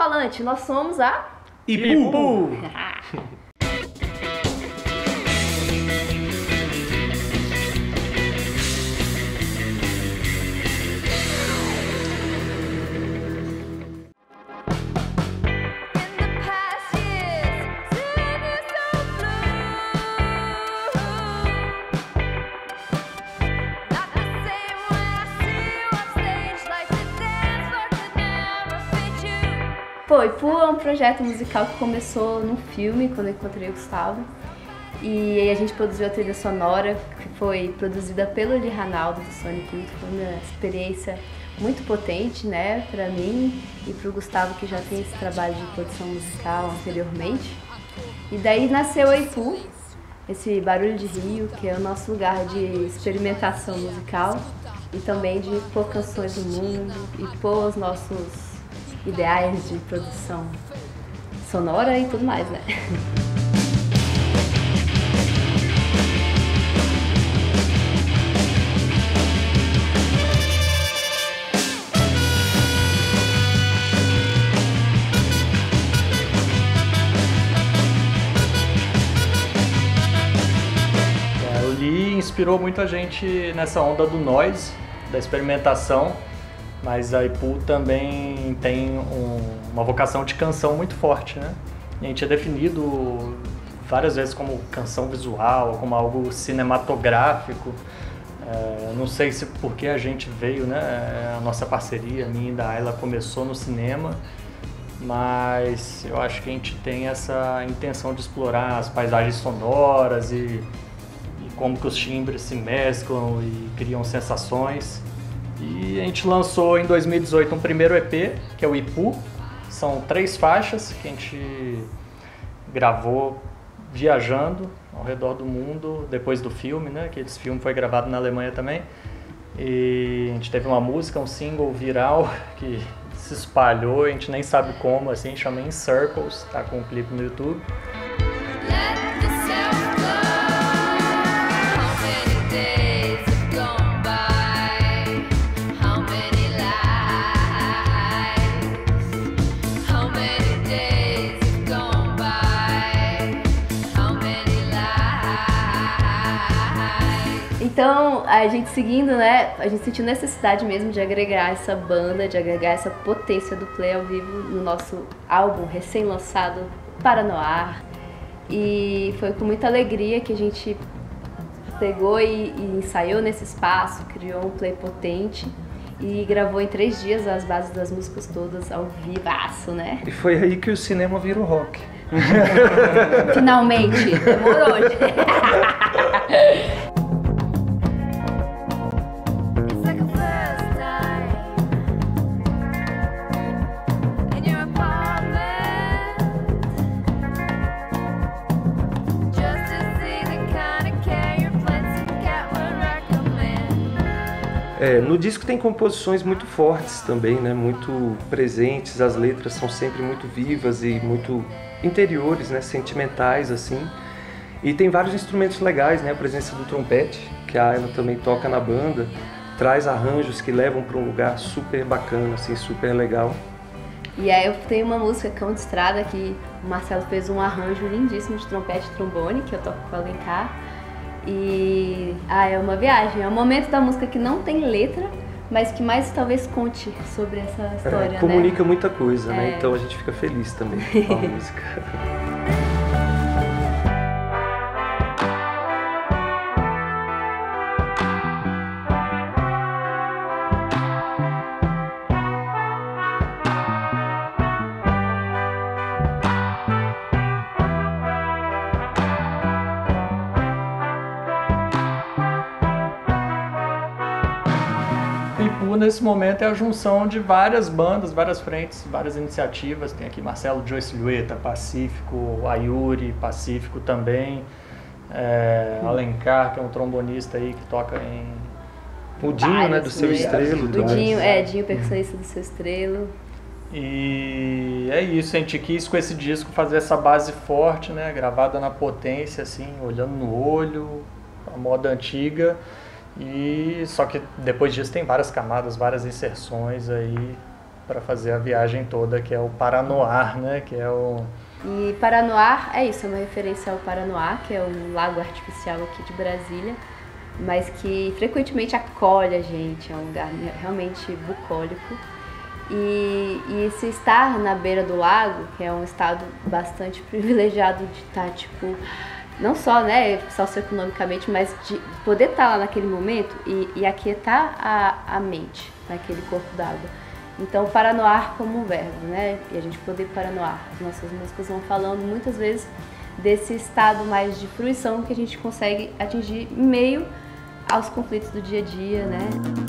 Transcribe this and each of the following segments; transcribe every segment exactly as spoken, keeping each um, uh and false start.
Alto-Falante, nós somos a... Ipu! Pô, Ipu é um projeto musical que começou num filme, quando eu encontrei o Gustavo. E aí a gente produziu a trilha sonora, que foi produzida pelo Eli Ranaldo, do Sonic Youth. Foi uma experiência muito potente, né, pra mim e pro Gustavo, que já tem esse trabalho de produção musical anteriormente. E daí nasceu a Ipu, esse Barulho de Rio, que é o nosso lugar de experimentação musical e também de pôr canções no mundo e pôr os nossos ideais de produção sonora e tudo mais, né? É, o Lee inspirou muita gente nessa onda do noise, da experimentação. Mas a Ipu também tem um, uma vocação de canção muito forte, né? A gente é definido várias vezes como canção visual, como algo cinematográfico. É, não sei se porque a gente veio, né? A nossa parceria, a minha e da Ayla, começou no cinema, mas eu acho que a gente tem essa intenção de explorar as paisagens sonoras e, e como que os timbres se mesclam e criam sensações. E a gente lançou em dois mil e dezoito um primeiro E P, que é o Ipu. São três faixas que a gente gravou viajando ao redor do mundo, depois do filme, né? Que esse filme foi gravado na Alemanha também. E a gente teve uma música, um single viral que se espalhou, a gente nem sabe como, assim, chama In Circles, tá com um clipe no YouTube. Então, a gente seguindo, né, a gente sentiu necessidade mesmo de agregar essa banda, de agregar essa potência do play ao vivo no nosso álbum recém-lançado Paranoar. E foi com muita alegria que a gente pegou e, e ensaiou nesse espaço, criou um play potente e gravou em três dias as bases das músicas todas ao vivaço, né? E foi aí que o cinema virou rock. Finalmente, demorou. É, no disco tem composições muito fortes também, né? Muito presentes, as letras são sempre muito vivas e muito interiores, né? Sentimentais, assim. E tem vários instrumentos legais, né? A presença do trompete, que a Ayla também toca na banda, traz arranjos que levam para um lugar super bacana, assim, super legal. E aí eu tenho uma música, Cão de Estrada, que o Marcelo fez um arranjo lindíssimo de trompete e trombone, que eu toco com o Alencar. E ah, é uma viagem, é um momento da música que não tem letra, mas que mais talvez conte sobre essa história, é, comunica né? muita coisa, né? É. Então a gente fica feliz também com a música. Ipu, nesse momento, é a junção de várias bandas, várias frentes, várias iniciativas. Tem aqui Marcelo Joyce Silhueta, Pacífico, Ayuri, Pacífico também. É, Alencar, que é um trombonista aí que toca em... O Dinho, né, do Seu Estrelo. O Dinho, é, Dinho, percussionista do Seu Estrelo. E é isso, a gente quis com esse disco fazer essa base forte, né, gravada na potência, assim, olhando no olho, a moda antiga. E só que depois disso tem várias camadas, várias inserções aí para fazer a viagem toda, que é o Paranoá, né? Que é o... E Paranoá é isso, é uma referência ao Paranoá, que é um lago artificial aqui de Brasília, mas que frequentemente acolhe a gente, é um lugar realmente bucólico. E, e esse estar na beira do lago, que é um estado bastante privilegiado de estar, tipo, não só, né, socioeconomicamente, mas de poder estar lá naquele momento e, e aquietar a, a mente naquele corpo d'água. Então, paranoar como um verbo, né, e a gente poder paranoar. As nossas músicas vão falando muitas vezes desse estado mais de fruição que a gente consegue atingir em meio aos conflitos do dia a dia, né.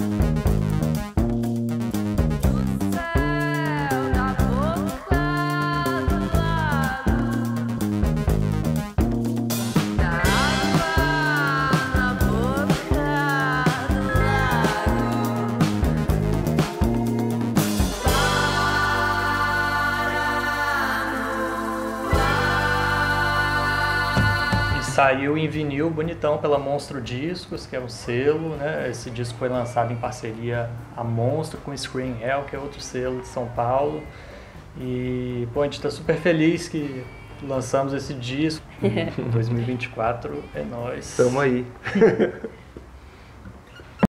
Saiu em vinil bonitão pela Monstro Discos, que é um selo, né? Esse disco foi lançado em parceria a Monstro com Screen Hell, que é outro selo de São Paulo. E pô, a gente está super feliz que lançamos esse disco. dois mil e vinte e quatro é nóis. Tamo aí.